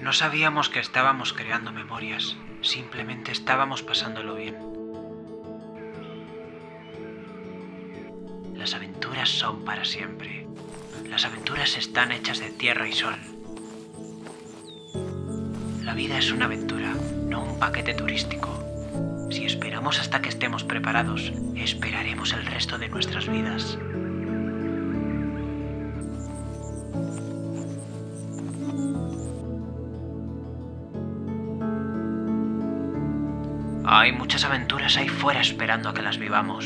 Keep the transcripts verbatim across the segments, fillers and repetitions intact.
No sabíamos que estábamos creando memorias, simplemente estábamos pasándolo bien. Las aventuras son para siempre. Las aventuras están hechas de tierra y sol. La vida es una aventura, no un paquete turístico. Si esperamos hasta que estemos preparados, esperaremos el resto de nuestras vidas. Hay muchas aventuras ahí fuera esperando a que las vivamos.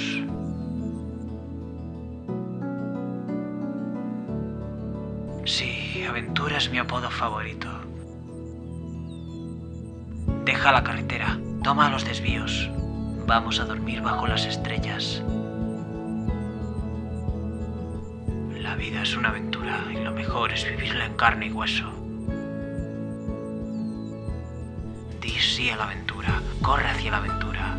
Sí, aventura es mi apodo favorito. Deja la carretera, toma los desvíos. Vamos a dormir bajo las estrellas. La vida es una aventura y lo mejor es vivirla en carne y hueso. Di sí a la aventura, corre hacia la aventura.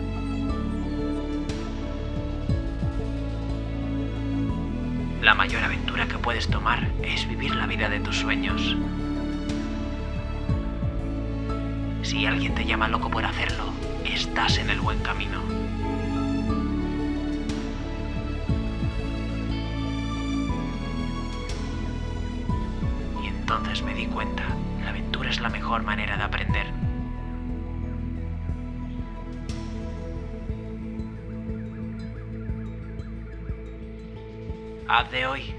La mayor aventura que puedes tomar es vivir la vida de tus sueños. Si alguien te llama loco por hacerlo, estás en el buen camino. Y entonces me di cuenta, la aventura es la mejor manera de aprender. Haz de hoy